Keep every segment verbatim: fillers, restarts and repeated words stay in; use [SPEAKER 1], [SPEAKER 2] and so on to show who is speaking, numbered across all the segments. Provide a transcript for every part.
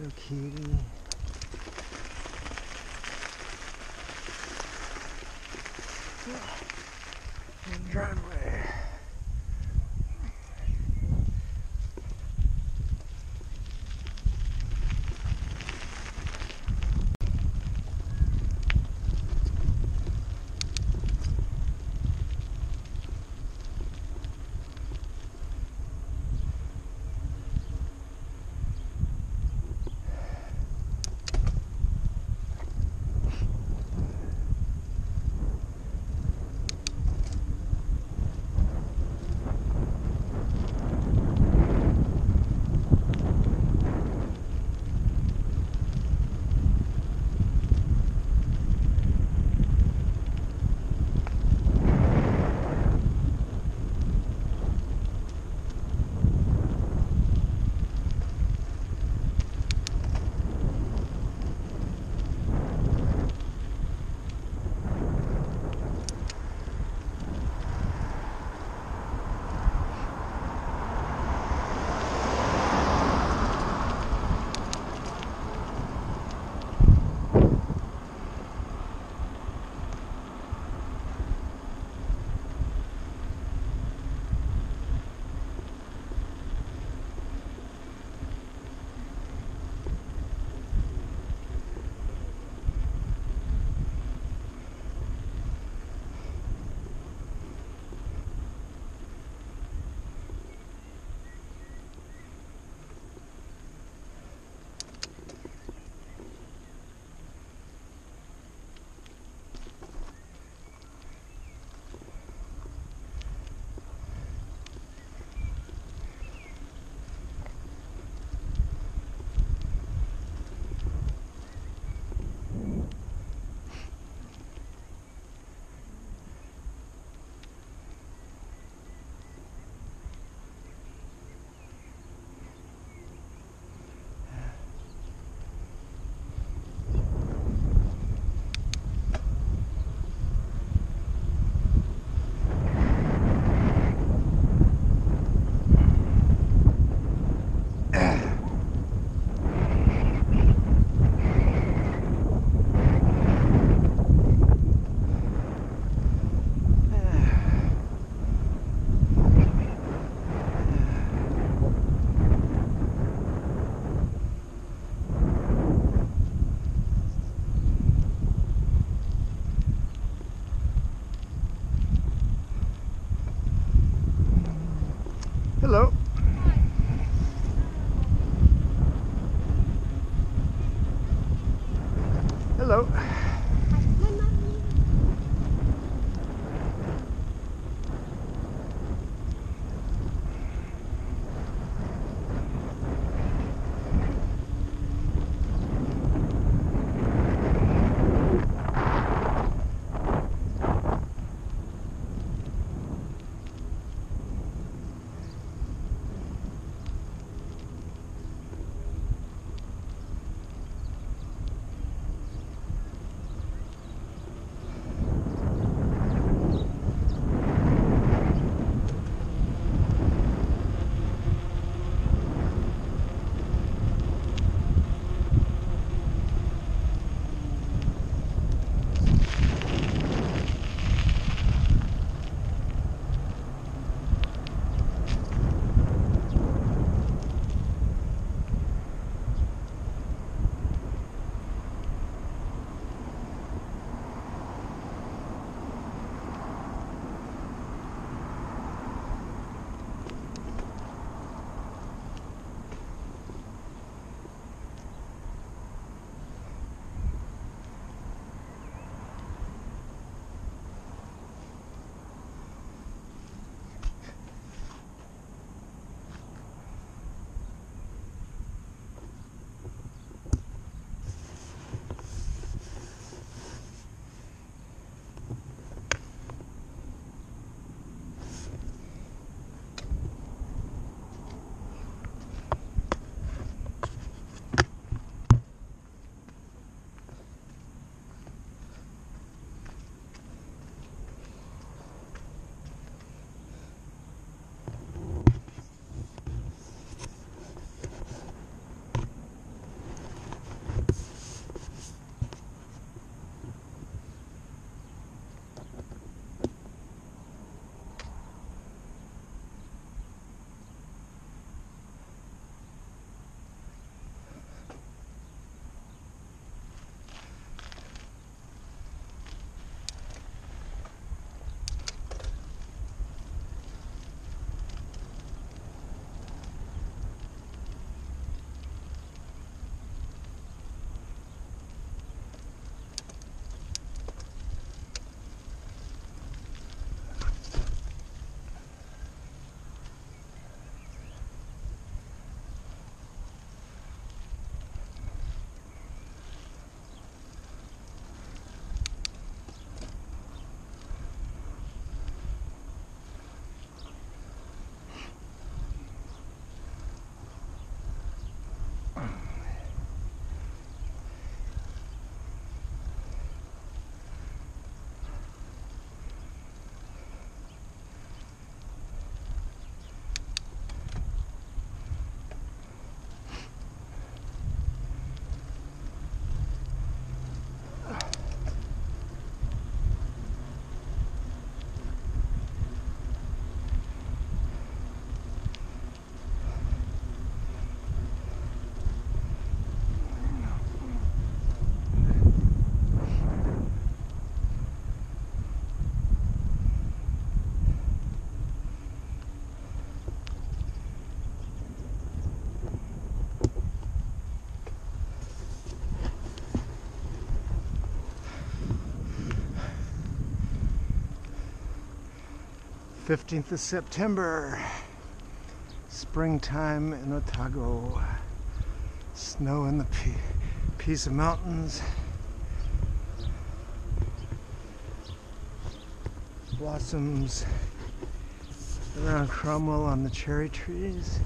[SPEAKER 1] kitty. Driveway. Hello. Hello. fifteenth of September. Springtime in Otago. Snow in the P- Pisa Mountains. Blossoms around Cromwell on the cherry trees.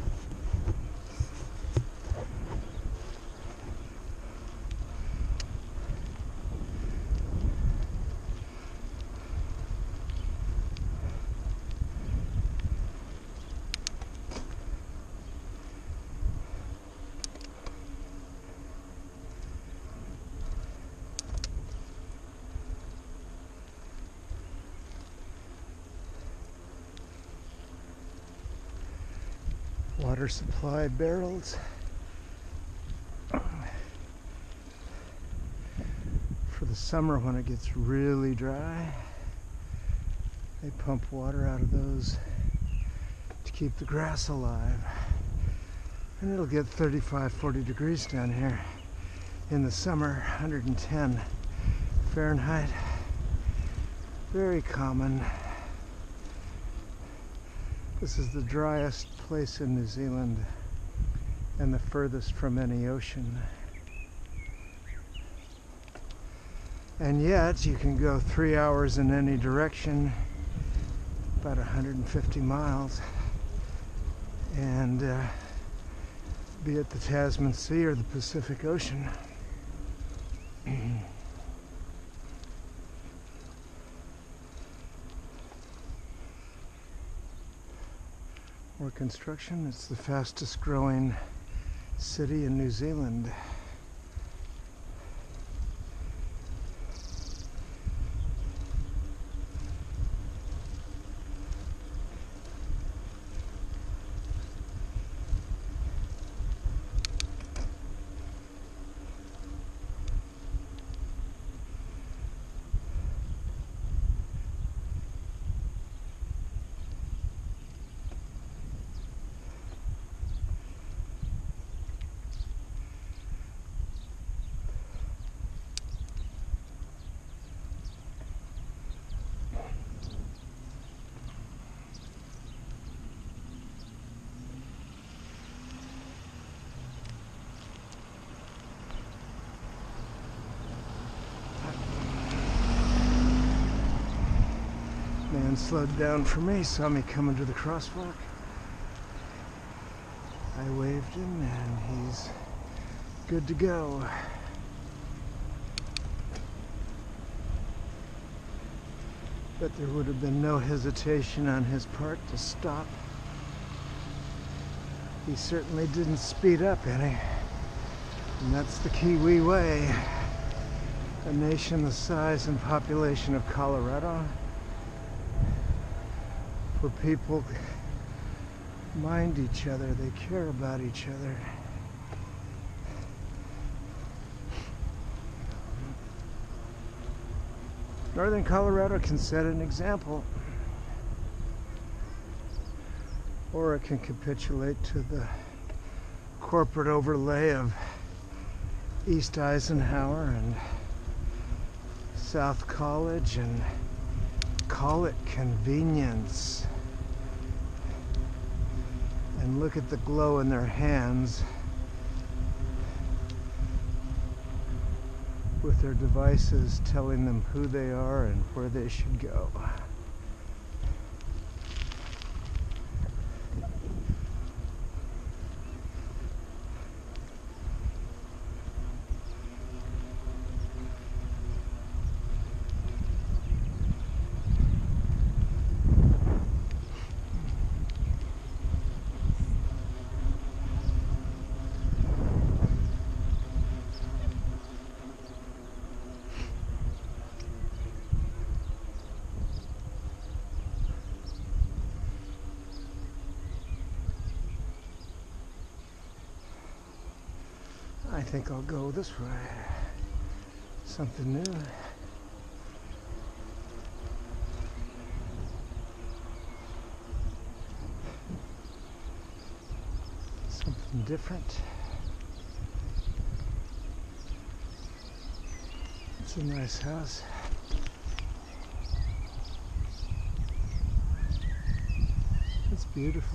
[SPEAKER 1] Water supply barrels for the summer when it gets really dry. They pump water out of those to keep the grass alive. And it'll get thirty-five, forty degrees down here in the summer, one hundred ten Fahrenheit. Very common. This is the driest place in New Zealand and the furthest from any ocean. And yet you can go three hours in any direction, about one hundred fifty miles, and uh, be at the Tasman Sea or the Pacific Ocean. More construction. It's the fastest growing city in New Zealand. Man slowed down for me, saw me coming to the crosswalk. I waved him and he's good to go. But there would have been no hesitation on his part to stop. He certainly didn't speed up any. And that's the Kiwi way. A nation the size and population of Colorado, where people mind each other, they care about each other. Northern Colorado can set an example, or it can capitulate to the corporate overlay of East Eisenhower and South College and call it convenience. And look at the glow in their hands with their devices telling them who they are and where they should go. I think I'll go this way. Something new. Something different. It's a nice house. Beautiful.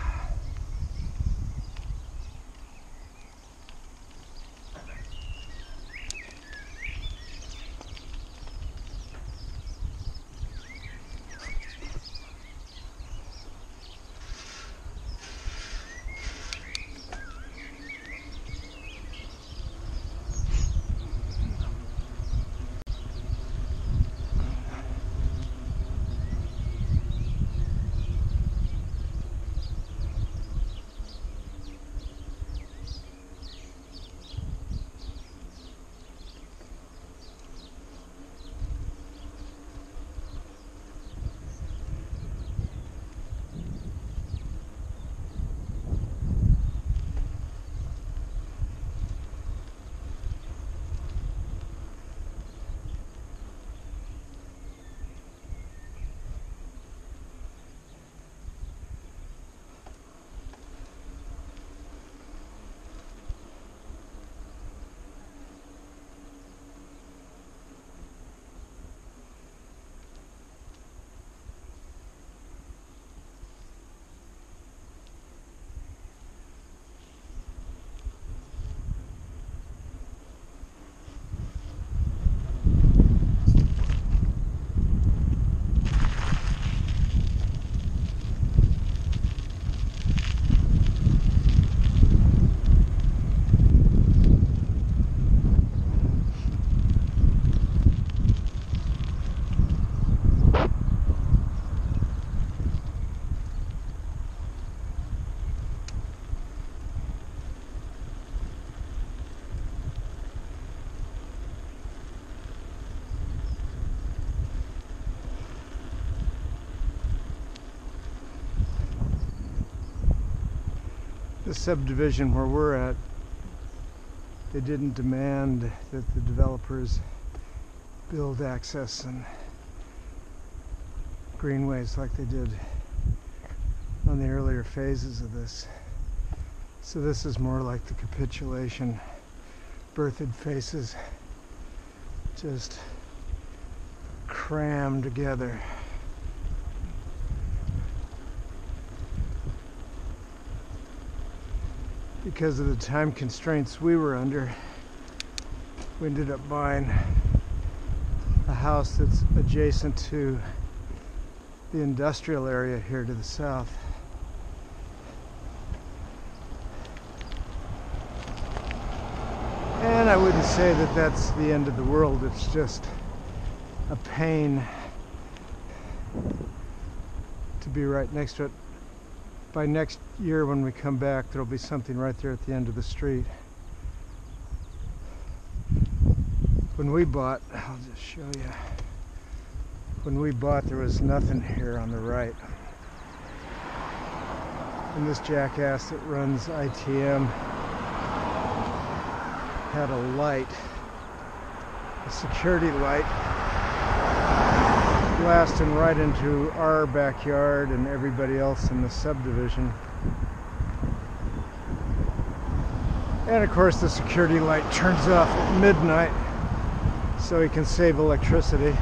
[SPEAKER 1] The subdivision where we're at, they didn't demand that the developers build access and greenways like they did on the earlier phases of this. So this is more like the capitulation. Berthed faces just crammed together. Because of the time constraints we were under, we ended up buying a house that's adjacent to the industrial area here to the south. And I wouldn't say that that's the end of the world, it's just a pain to be right next to it. By next year when we come back, there'll be something right there at the end of the street. When we bought, I'll just show you. When we bought, there was nothing here on the right. And this jackass that runs I T M had a light, a security light, blasting right into our backyard and everybody else in the subdivision. And of course the security light turns off at midnight so he can save electricity.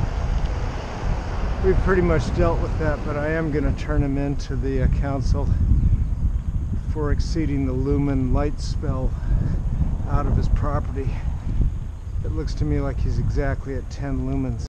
[SPEAKER 1] We've pretty much dealt with that, but I am going to turn him into the uh, council for exceeding the lumen light spell out of his property. It looks to me like he's exactly at ten lumens.